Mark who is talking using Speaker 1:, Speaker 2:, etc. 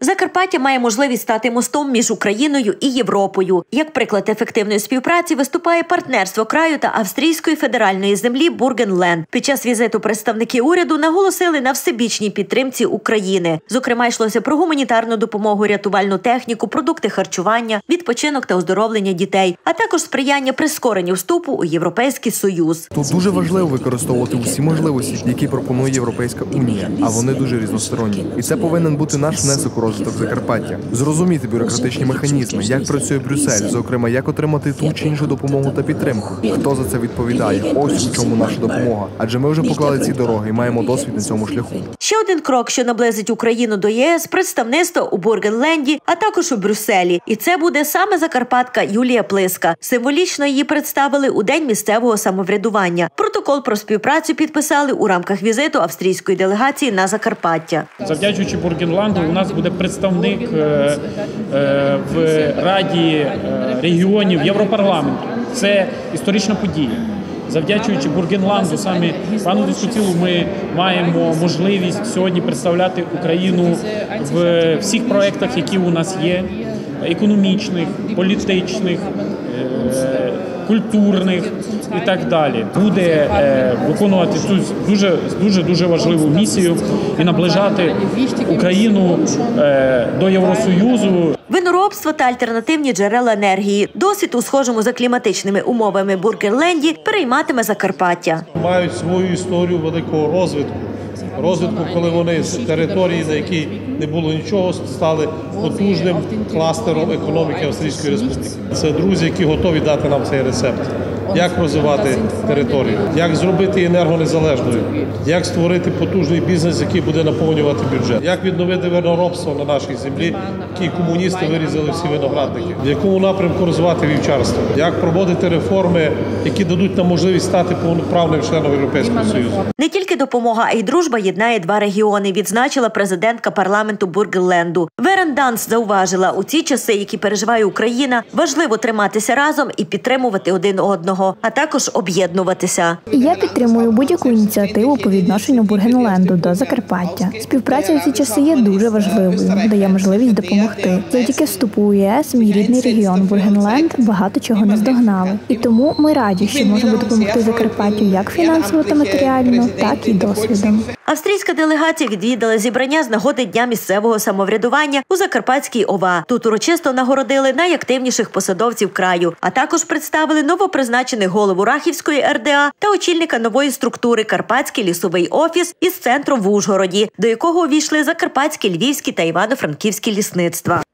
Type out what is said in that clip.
Speaker 1: Закарпаття має можливість стати мостом між Україною і Європою. Як приклад ефективної співпраці виступає партнерство краю та австрійської федеральної землі Бургенленд. Під час візиту представники уряду наголосили на всебічній підтримці України. Зокрема, йшлося про гуманітарну допомогу, рятувальну техніку, продукти харчування, відпочинок та оздоровлення дітей, а також сприяння прискоренню вступу у Європейський Союз.
Speaker 2: Тут дуже важливо використовувати усі можливості, які пропонує Європейська Унія, а вони дуже різносторонні. І це повинен бути наш внесок у розвиток Закарпаття. Зрозуміти бюрократичні механізми, як працює Брюссель, зокрема, як отримати ту чи іншу допомогу та підтримку. Хто за це відповідає? Ось у чому наша допомога. Адже ми вже поклали ці дороги і маємо досвід на цьому шляху.
Speaker 1: Ще один крок, що наблизить Україну до ЄС – представництво у Бургенленді, а також у Брюсселі. І це буде саме закарпатка Юлія Плиска. Символічно її представили у День місцевого самоврядування. Протокол про співпрацю підписали у рамках візиту австрійської делегації на Закарпаття.
Speaker 3: Завдячуючи Бургенланду, у нас буде представник в Раді регіонів Європарламенту. Це історична подія. Завдячуючи Бургенланду, саме пану Дискутілу, ми маємо можливість сьогодні представляти Україну в всіх проєктах, які у нас є, економічних, політичних, культурних і так далі. Буде виконувати цю дуже важливу місію і наближати Україну до Євросоюзу.
Speaker 1: Виноробство та альтернативні джерела енергії. Досвід у схожому за кліматичними умовами Бургенленді перейматиме Закарпаття.
Speaker 4: Мають свою історію великого розвитку, коли вони з території, на якій не було нічого, стали потужним кластером економіки Австрійської Республіки. Це друзі, які готові дати нам цей рецепт. Як розвивати територію, як зробити її енергонезалежною, як створити потужний бізнес, який буде наповнювати бюджет, як відновити виноробство на нашій землі, які комуністи вирізали всі виноградники, в якому напрямку розвивати вівчарство, як проводити реформи, які дадуть нам можливість стати повноправним членом Європейського Союзу.
Speaker 1: Не тільки допомога, а й дружба єднає два регіони, відзначила президентка парламенту Бургенленду. Верен Данс зауважила, у ці часи, які переживає Україна, важливо триматися разом і підтримувати один одного, а також об'єднуватися.
Speaker 5: Я підтримую будь-яку ініціативу по відношенню Бургенленду до Закарпаття. Співпраця у ці часи є дуже важливою, дає можливість допомогти. Завдяки вступу у ЄС мій рідний регіон Бургенленд багато чого наздогнали. І тому ми раді, що можемо допомогти Закарпаттю як фінансово та матеріально, так і досвідом.
Speaker 1: Австрійська делегація відвідала зібрання з нагоди Дня місцевого самоврядування у Закарпатській ОВА. Тут урочисто нагородили найактивніших посадовців краю, а також представили новопризначених голову Рахівської РДА та очільника нової структури Карпатський лісовий офіс із центром в Ужгороді, до якого увійшли закарпатські, львівські та івано-франківські лісництва.